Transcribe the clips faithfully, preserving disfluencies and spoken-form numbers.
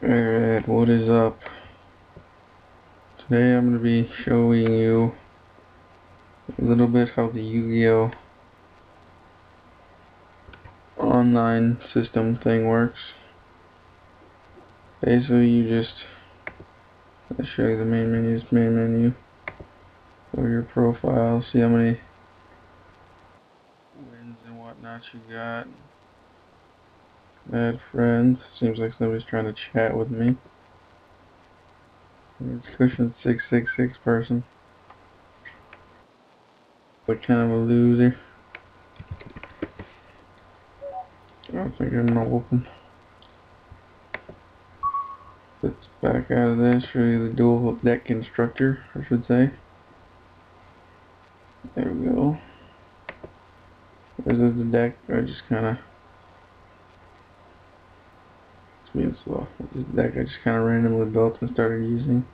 Alright, what is up? Today I'm going to be showing you a little bit how the Yu-Gi-Oh! Online system thing works. Basically, you just, I'll show you the main menu, this main menu. Go to your profile, see how many wins and whatnot you got. Add friends. Seems like somebody's trying to chat with me. It's Cushion six six six person. What kind of a loser? I don't think I'm gonna open. Let's back out of this, show you the dual deck constructor, I should say. There we go. This is the deck. I just kinda, it's being slow. This deck I just kinda randomly built and started using.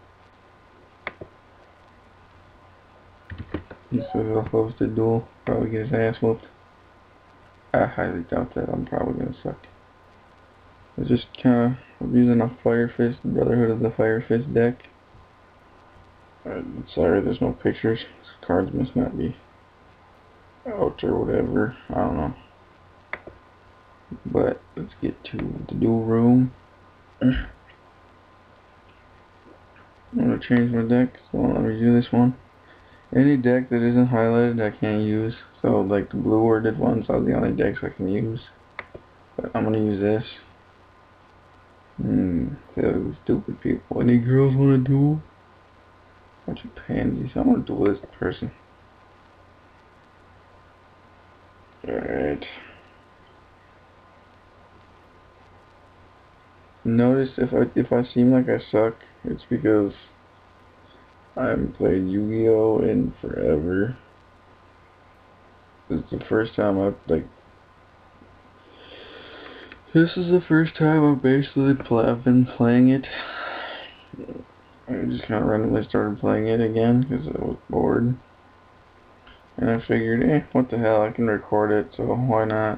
He says he'll host a duel, probably get his ass whooped. I highly doubt that. I'm probably gonna suck. I just kinda I'm using a Fire Fist, Brotherhood of the Fire Fist deck. I'm sorry, there's no pictures. These cards must not be out or whatever. I don't know. But let's get to the duel room. I'm gonna change my deck, so let me do this one. Any deck that isn't highlighted I can't use. So like the blue worded ones are the only decks I can use. But I'm gonna use this. Hmm, those stupid people. Any girls wanna duel? Bunch of pansies. I'm gonna duel this person. Alright. Notice if I if I seem like I suck, it's because I haven't played Yu-Gi-Oh! In forever. This is the first time I've like This is the first time I've basically play, I've been playing it. I just kind of randomly started playing it again because I was bored. And I figured, eh, what the hell, I can record it, so why not?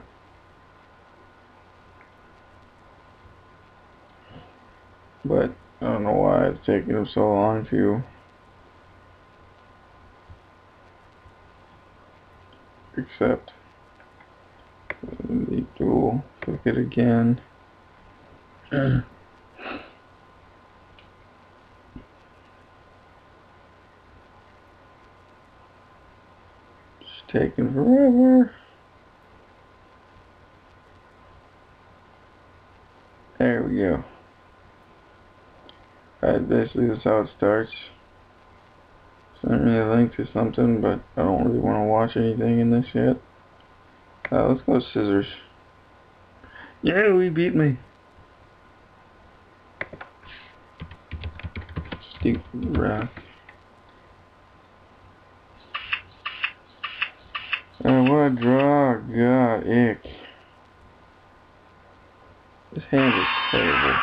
But I don't know why it's taking them so long to accept the duel. Click it again. Just taking forever. There we go. Alright, basically that's how it starts. Send me a link to something, but I don't really want to watch anything in this yet. Uh, let's go scissors. Yeah, we beat me. Stupid rock. Uh, what a draw. God, ick. This hand is terrible.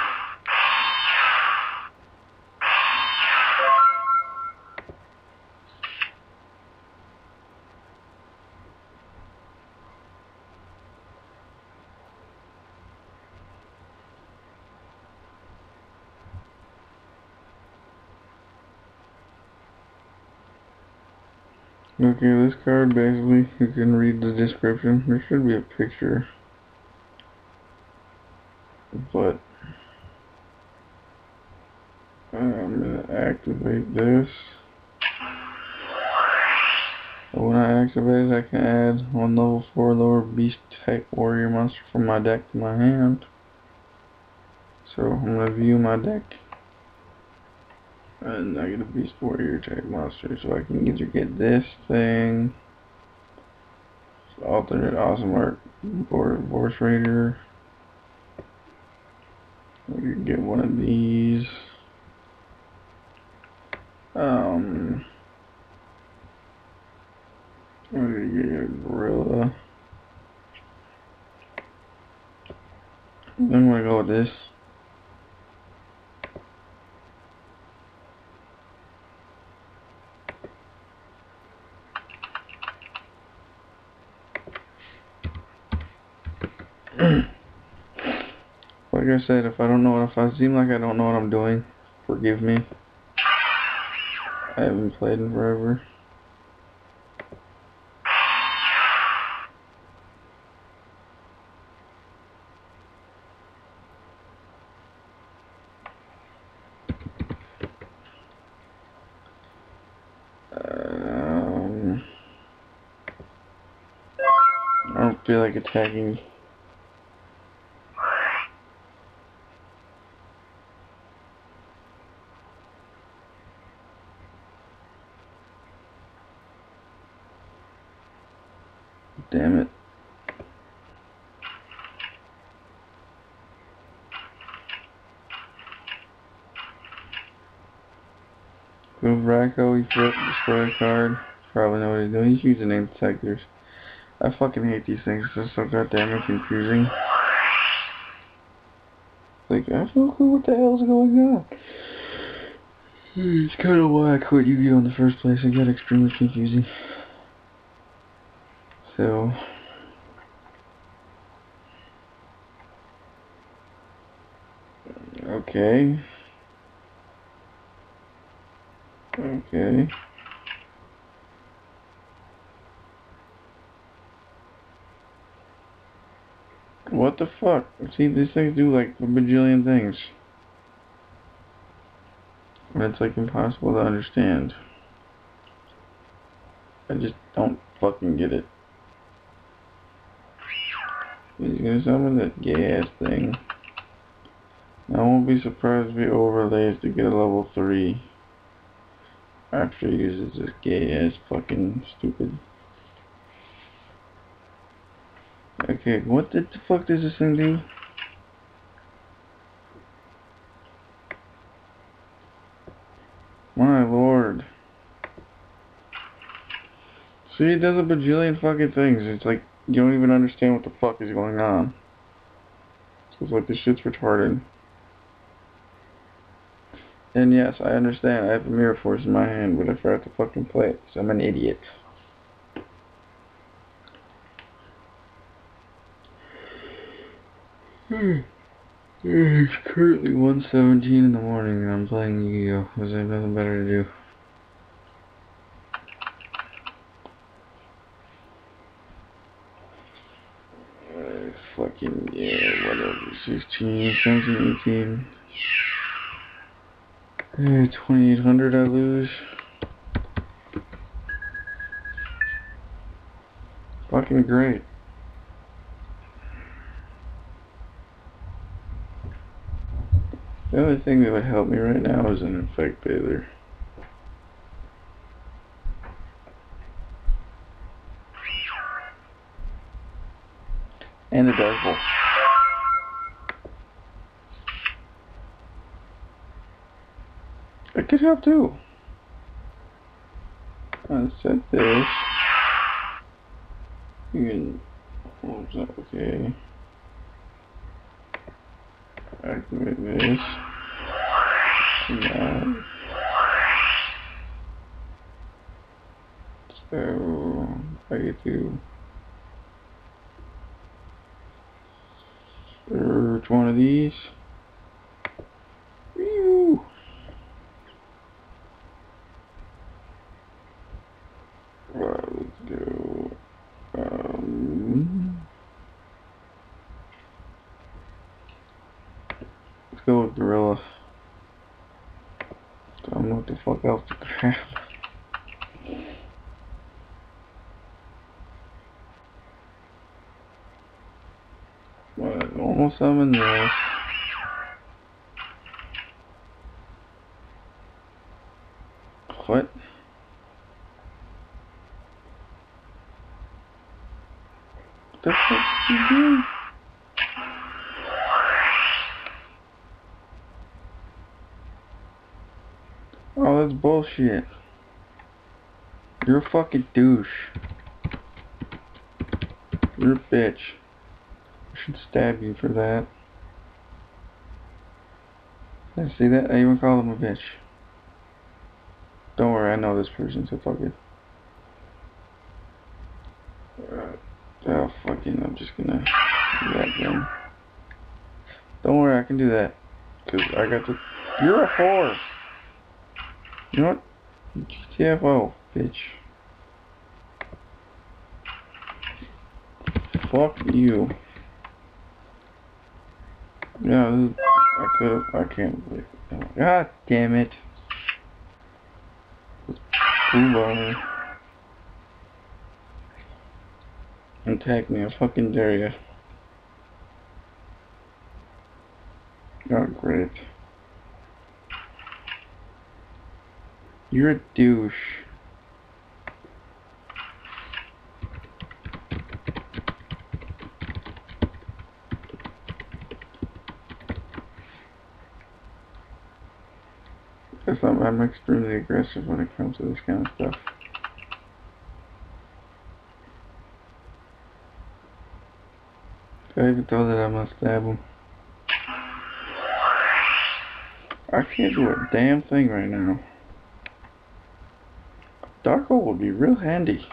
Okay, this card basically, you can read the description. There should be a picture. But I'm gonna activate this. When I activate it, I can add one level four lower beast type warrior monster from my deck to my hand. So I'm gonna view my deck. And I get a beast warrior type monster, so I can either get this thing, alternate awesome art, or Vorse Raider. We can get one of these. Um, we're gonna get a gorilla. Then I'm gonna go with this. Like Like I said, if I don't know, if I seem like I don't know what I'm doing, forgive me. I haven't played in forever. Um, I don't feel like attacking. Damn it. Go Racco, he flip, destroy a card. Probably know what he's doing. He's using name detectors. I fucking hate these things. It's just so goddamn confusing. Like, I have no clue what the hell's going on. It's kind of why I quit Yu-Gi-Oh! In the first place. It got extremely confusing. So... Okay. Okay. What the fuck? See, these things do like a bajillion things. And it's like impossible to understand. I just don't fucking get it. He's gonna summon that gay ass thing. I won't be surprised if he overlays to get a level three. After he uses this gay ass fucking stupid. Okay, what the fuck does this thing do? My lord. See, it does a bajillion fucking things. It's like, you don't even understand what the fuck is going on. So it's like, this shit's retarded. And yes, I understand, I have a Mirror Force in my hand, but I forgot to fucking play it, because I'm an idiot. It's currently one seventeen in the morning, and I'm playing Yu-Gi-Oh! Because I have nothing better to do. Uh, fucking, yeah, whatever. sixteen, seventeen, eighteen. Hey, twenty-eight hundred I lose. Fucking great. The only thing that would help me right now is an Infect Baylor. And a Dark Bolt. It could help too. I set this. You can... What was that? Okay. Activate this. That. So I get to search one of these. Whew. Right, let's go. Um, let's go with Gorilla. I don't know what the fuck else to grab. But almost summon this. What? What the fuck is he doing? Oh, that's bullshit. You're a fucking douche. You're a bitch. I should stab you for that. I see that? I even called him a bitch. Don't worry, I know this person, so it's all good. Alright. Oh, fucking, I'm just gonna do that then. Don't worry, I can do that. Cause I got the. You're a whore. You know what? G T F O, bitch. Fuck you. Yeah, this, I could. I can't believe it. God damn it. Blue bar. Attack me, I fucking dare you. Oh, great. You're a douche. Guess I'm, I'm extremely aggressive when it comes to this kind of stuff. I even thought that I'm gonna stab him. I can't do a damn thing right now. Dark hole would be real handy.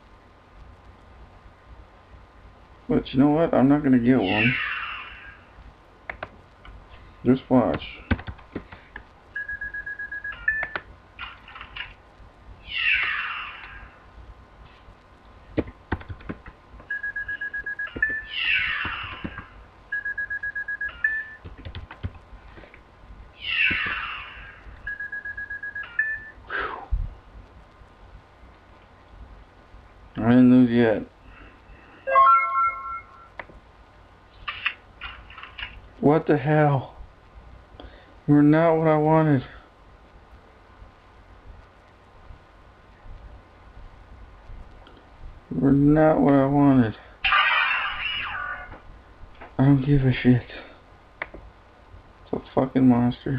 But you know what? I'm not gonna get one. Just watch. I didn't lose yet. What the hell? You were not what I wanted. You were not what I wanted. I don't give a shit. It's a fucking monster.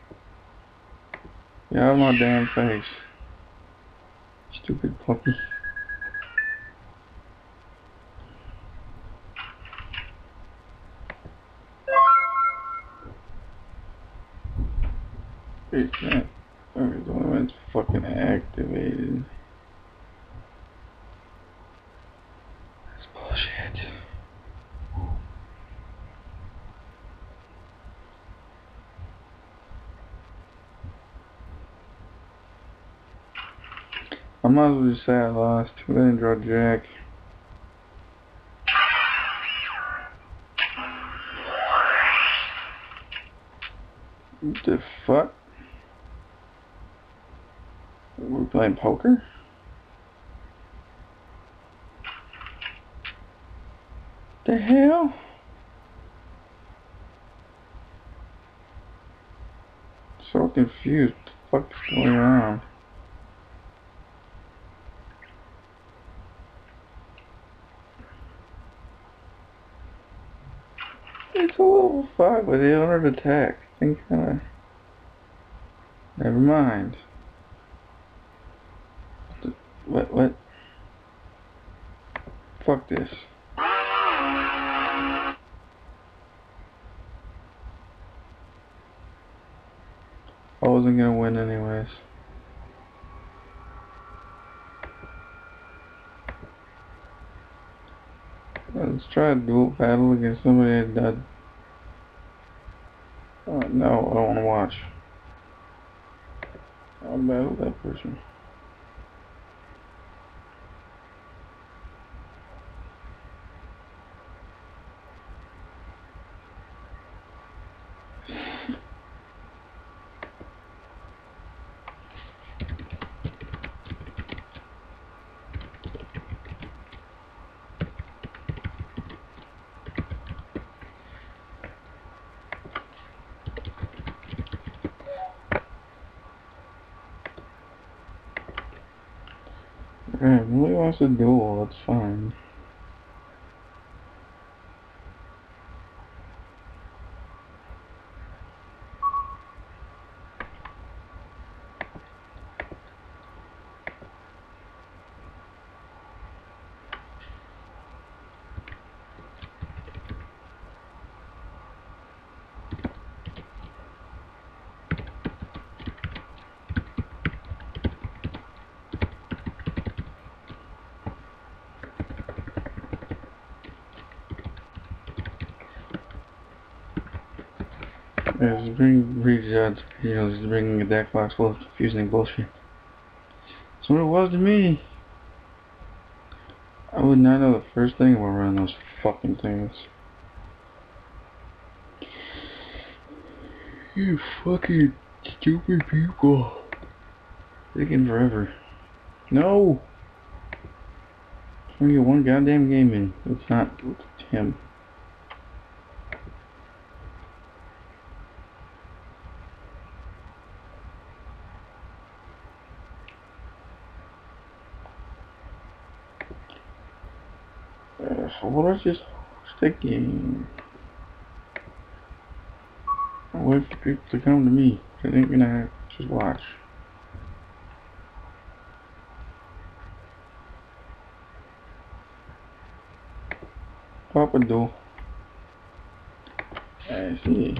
Get out of my damn face. Stupid puppy. It's not. Okay, the one that's fucking activated. That's bullshit. I might as well just say I lost. We didn't draw jack. What the fuck? We're playing poker? The hell? So confused. What the fuck's going on? It's a level five with eight hundred attack. Think kinda. Never mind. What? What? Fuck this. I wasn't gonna win anyways. Let's try a dual battle against somebody that. Oh, no, I don't want to watch. I'll battle that person. Alright, nobody wants to duel, that's fine. Yeah, just bring read odds. You know, just bringing a deck box full of confusing bullshit. That's what it was to me. I would not know the first thing about running those fucking things. You fucking stupid people. Taking forever. No! I'm gonna get one goddamn game in. It's not it's him. Uh, so what is just sticking? I wait for people to come to me. They ain't gonna have just watch. Papa do. I see.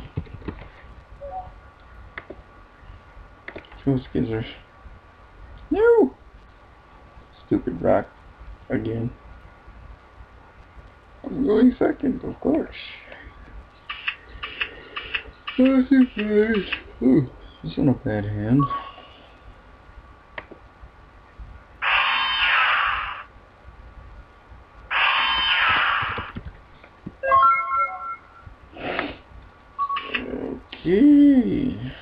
Two skizzers. No! Stupid rock. Again. I'm going second, of course. Oh, surprise. Ooh, this isn't a bad hand. Okay.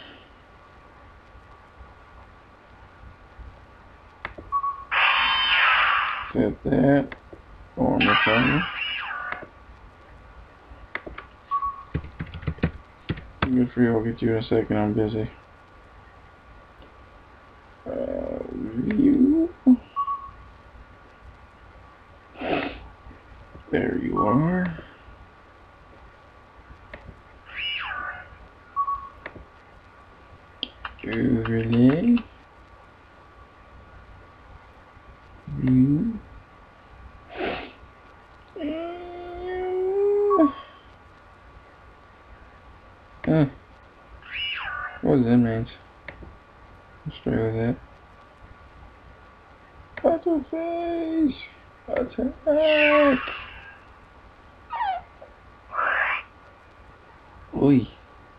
Set that. Armor timer. Good for you, I'll get you in a second, I'm busy. Uh, view. There you are. Overlay. View. Uh, what does that mean? Let's try with that. Butterface! Attack! Oi.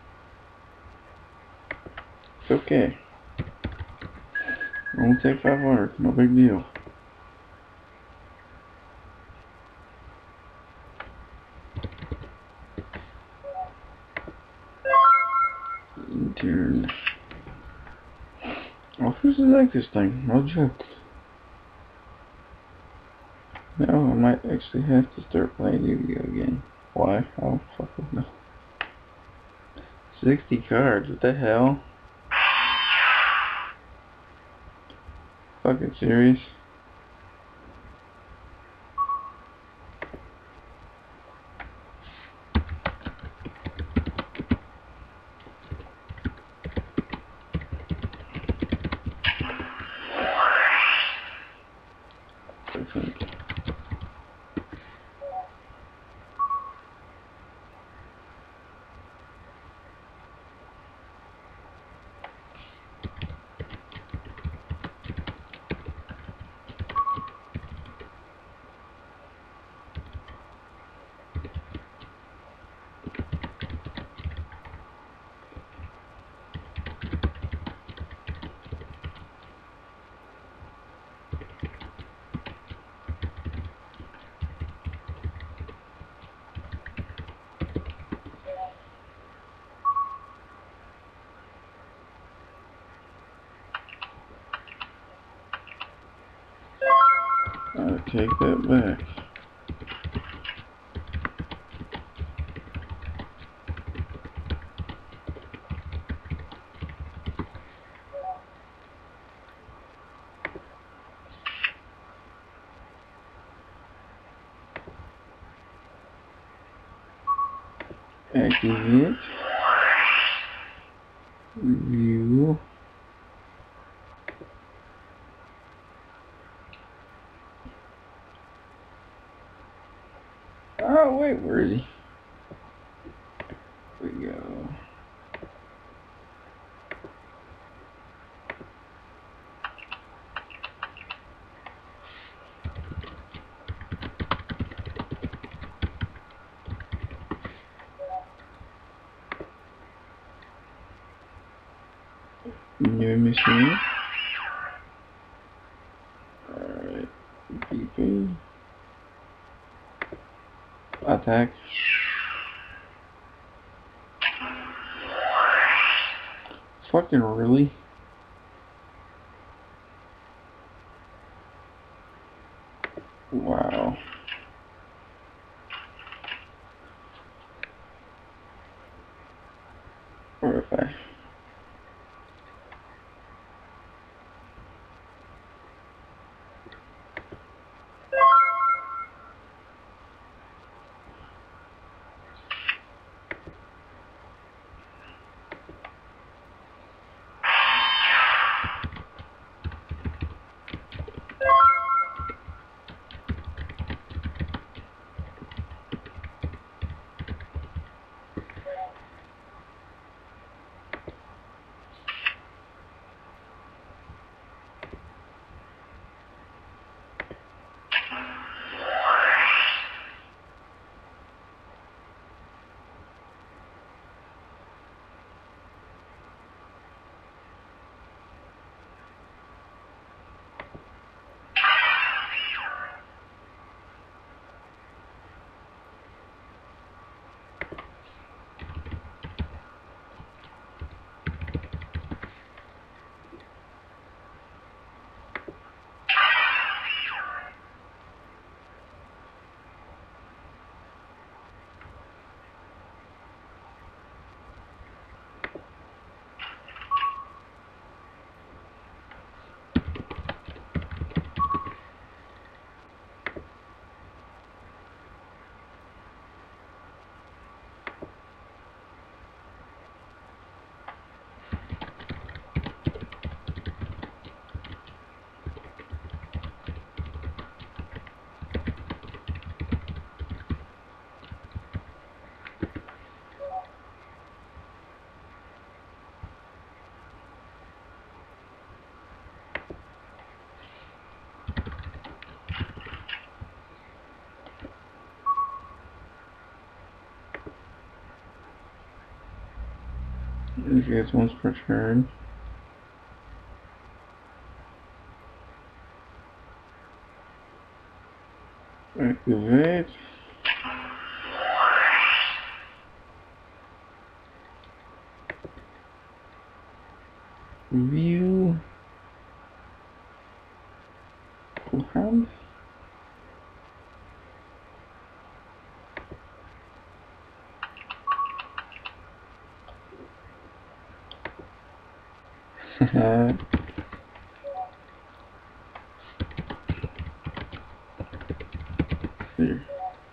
It's okay. Only take five hundred, no big deal. Intern. Oh, who's like this thing? No joke. Now I might actually have to start playing Yu-Gi-Oh again. Why? I don't fucking know. sixty cards, what the hell? Fucking serious? I think. I take that back. Activate. Review. Oh wait, where is he? There we go. New machine. Alright. B P. Attack. Fucking really? Wow. Or if I... It gets once per turn. Activate. View. Full hand. Haha. Here.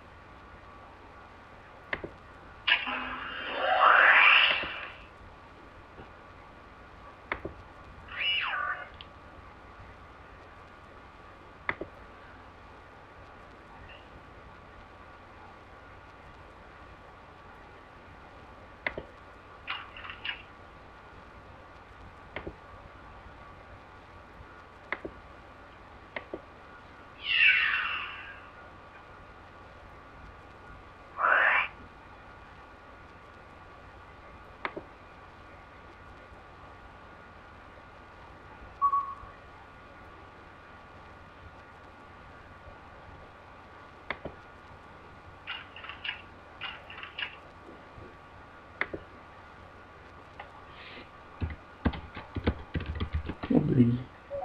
Nobody.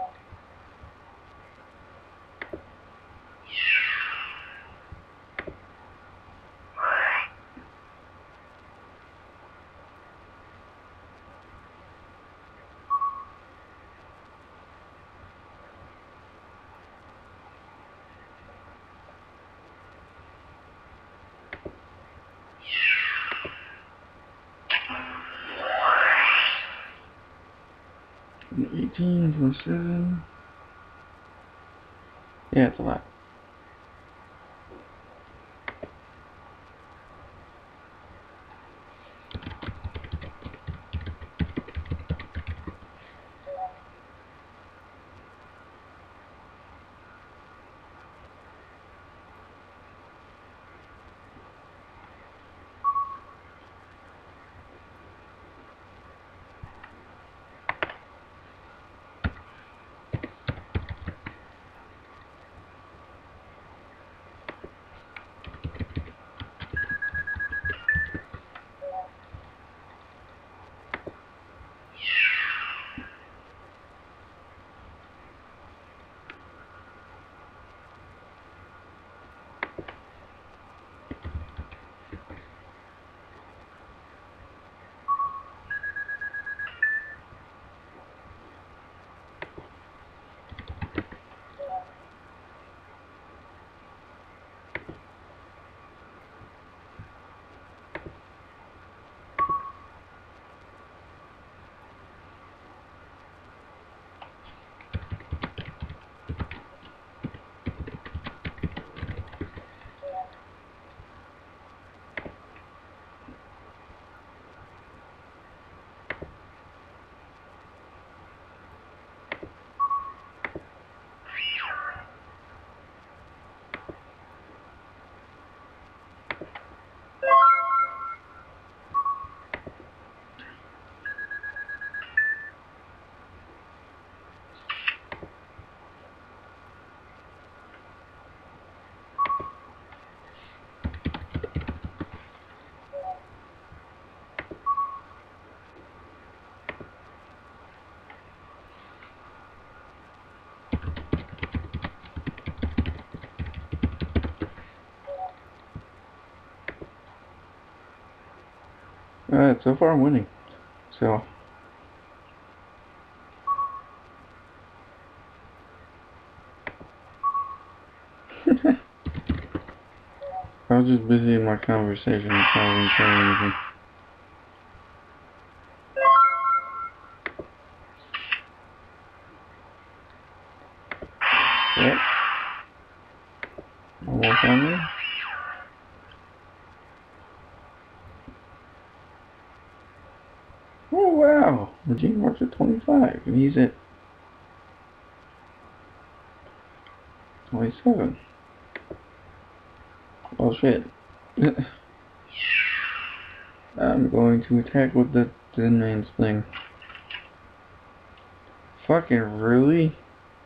eighteen plus seven. Yeah, it's a lot. Alright, so far I'm winning. So. I was just busy in my conversation. I wasn't saying anything. Yep. Almost on me. Oh wow! Regine works at twenty-five and he's at twenty-seven. Oh shit. I'm going to attack with the Thin Man's thing. Fucking really?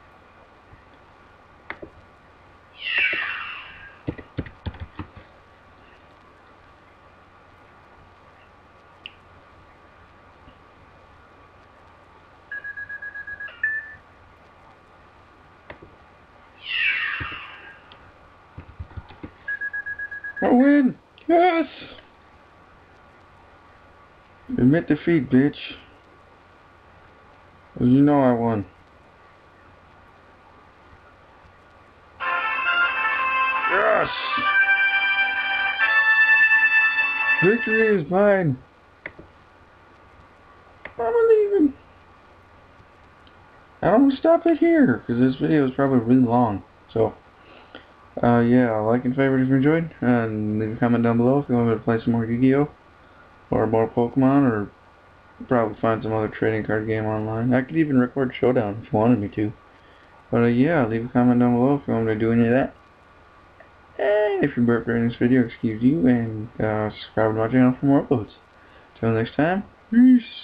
I win! Yes! Admit defeat, bitch. Well, you know I won. Yes! Victory is mine! I'm leaving. I'm gonna stop it here, because this video is probably really long. So, uh, yeah, like and favorite if you enjoyed, and leave a comment down below if you want me to play some more Yu-Gi-Oh! Or more Pokemon, or probably find some other trading card game online. I could even record Showdown if you wanted me to. But, uh, yeah, leave a comment down below if you want me to do any of that. And if you're burped during this video, excuse you, and uh, subscribe to my channel for more uploads. Till next time, peace!